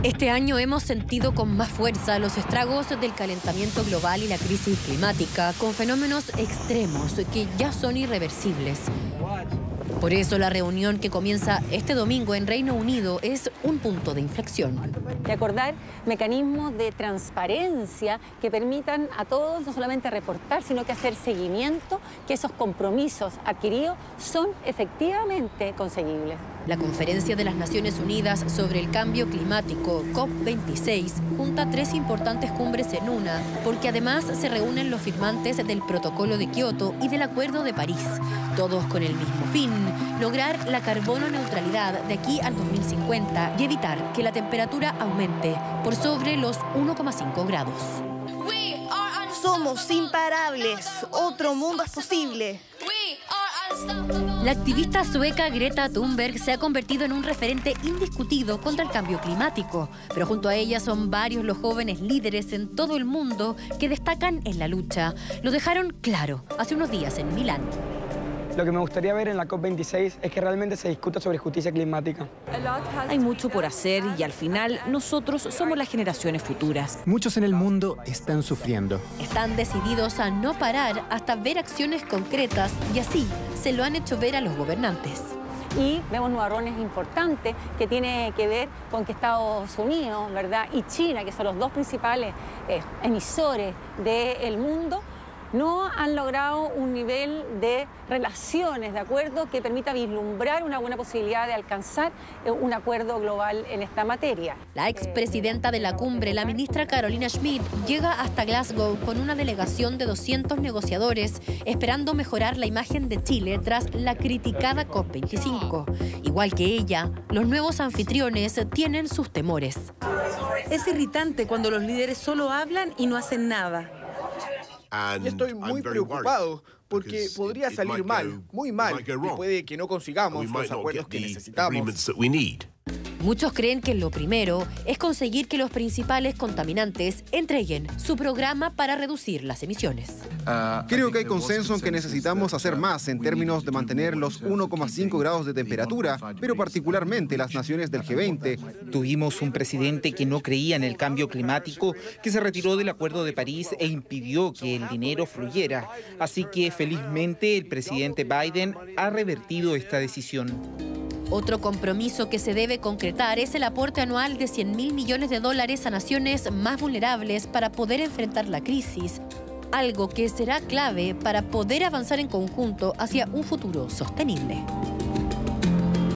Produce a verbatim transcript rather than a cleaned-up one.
Este año hemos sentido con más fuerza los estragos del calentamiento global y la crisis climática, con fenómenos extremos que ya son irreversibles. Por eso la reunión que comienza este domingo en Reino Unido es un punto de inflexión. De acordar mecanismos de transparencia que permitan a todos no solamente reportar, sino que hacer seguimiento, que esos compromisos adquiridos son efectivamente conseguibles. La Conferencia de las Naciones Unidas sobre el Cambio Climático, COP veintiséis, junta tres importantes cumbres en una, porque además se reúnen los firmantes del Protocolo de Kioto y del Acuerdo de París, todos con el mismo fin: lograr la carbono neutralidad de aquí al dos mil cincuenta y evitar que la temperatura aumente por sobre los uno coma cinco grados. Somos imparables. Otro mundo es posible. La activista sueca Greta Thunberg se ha convertido en un referente indiscutido contra el cambio climático, pero junto a ella son varios los jóvenes líderes en todo el mundo que destacan en la lucha. Lo dejaron claro hace unos días en Milán. Lo que me gustaría ver en la COP veintiséis es que realmente se discuta sobre justicia climática. Hay mucho por hacer y al final nosotros somos las generaciones futuras. Muchos en el mundo están sufriendo. Están decididos a no parar hasta ver acciones concretas y así se lo han hecho ver a los gobernantes. Y vemos nubarrones importantes que tiene que ver con que Estados Unidos, ¿verdad?, y China, que son los dos principales eh, emisores del mundo, no han logrado un nivel de relaciones, de acuerdo, que permita vislumbrar una buena posibilidad de alcanzar un acuerdo global en esta materia. La expresidenta de la cumbre, la ministra Carolina Schmidt, llega hasta Glasgow con una delegación de doscientos negociadores, esperando mejorar la imagen de Chile tras la criticada COP veinticinco. Igual que ella, los nuevos anfitriones tienen sus temores. Es irritante cuando los líderes solo hablan y no hacen nada. Y estoy muy preocupado porque podría salir mal, muy mal, y puede que no consigamos los acuerdos que necesitamos. Muchos creen que lo primero es conseguir que los principales contaminantes entreguen su programa para reducir las emisiones. Creo que hay consenso en que necesitamos hacer más en términos de mantener los uno coma cinco grados de temperatura, pero particularmente las naciones del G veinte. Tuvimos un presidente que no creía en el cambio climático, que se retiró del Acuerdo de París e impidió que el dinero fluyera. Así que felizmente el presidente Biden ha revertido esta decisión. Otro compromiso que se debe concretar es el aporte anual de cien mil millones de dólares a naciones más vulnerables para poder enfrentar la crisis, algo que será clave para poder avanzar en conjunto hacia un futuro sostenible.